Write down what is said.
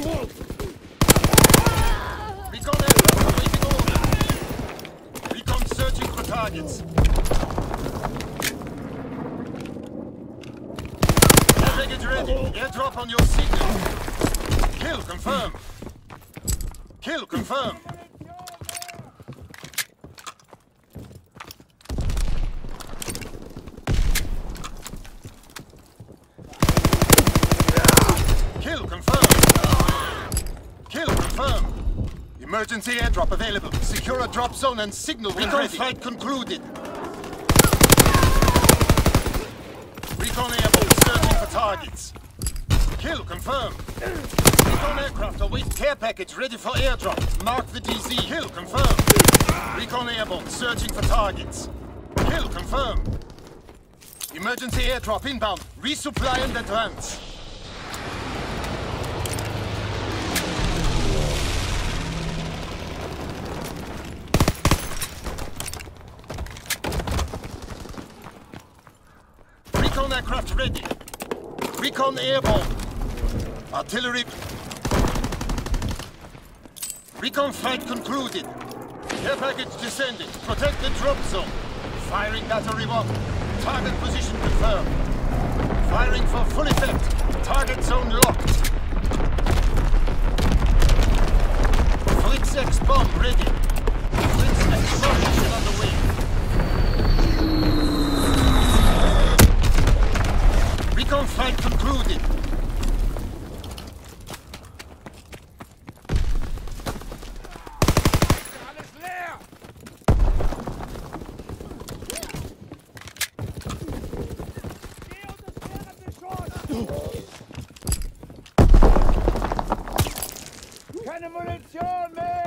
Recon aircraft awaiting order. Recon searching for targets. Air package ready. Airdrop on your signal. Kill confirmed. Kill confirmed. Kill confirmed. Kill confirmed. Emergency airdrop available. Secure a drop zone and signal when ready. Fight concluded. Recon airborne searching for targets. Kill confirmed. Recon aircraft await care package ready for airdrop. Mark the DZ. Kill confirmed. Recon airborne searching for targets. Kill confirmed. Emergency airdrop inbound. Resupply and advance. Recon aircraft ready. Recon airborne. Artillery. Recon flight concluded. Care package descending. Protect the drop zone. Firing battery 1. Target position confirmed. Firing for full effect. Target zone locked. Flix X bomb ready. Flix X bomb mission underway. Recon flight concluded. Keine Munition mehr!